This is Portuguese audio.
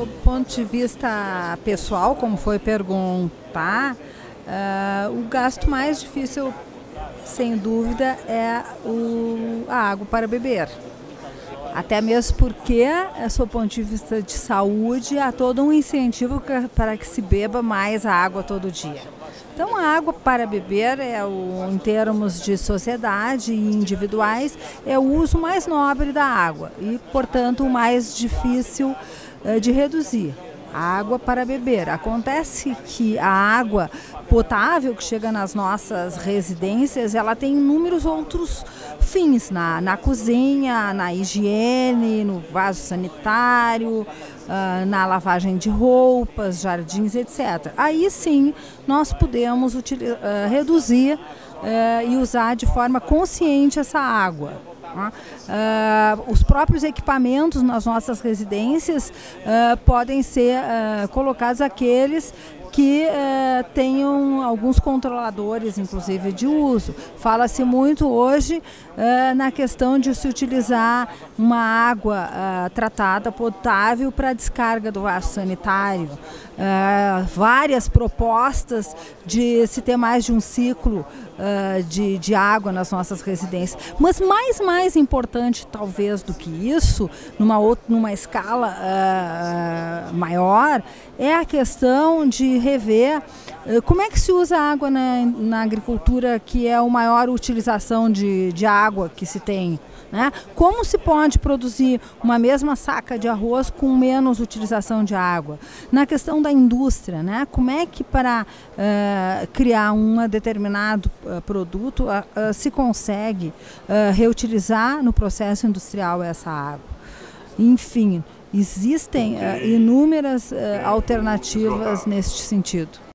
Sob o ponto de vista pessoal, como foi perguntar, o gasto mais difícil, sem dúvida, é a água para beber. Até mesmo porque, sob o ponto de vista de saúde, há todo um incentivo para que se beba mais água todo dia. Então, a água para beber, em termos de sociedade e individuais, é o uso mais nobre da água e, portanto, o mais difícil de reduzir. A água para beber. Acontece que a água potável que chega nas nossas residências, ela tem inúmeros outros fins, na cozinha, na higiene, no vaso sanitário, na lavagem de roupas, jardins, etc. Aí sim nós podemos reduzir e usar de forma consciente essa água. Os próprios equipamentos nas nossas residências podem ser colocados aqueles que tenham alguns controladores, inclusive, de uso. Fala-se muito hoje na questão de se utilizar uma água tratada potável para descarga do vaso sanitário. Várias propostas de se ter mais de um ciclo de água nas nossas residências. Mas mais importante, talvez, do que isso, numa escala maior, é a questão de rever como é que se usa a água na agricultura, que é a maior utilização de água que se tem. Né? Como se pode produzir uma mesma saca de arroz com menos utilização de água? Na questão da indústria, né? Como é que para criar um determinado produto se consegue reutilizar no processo industrial essa água? Enfim, existem inúmeras alternativas neste sentido.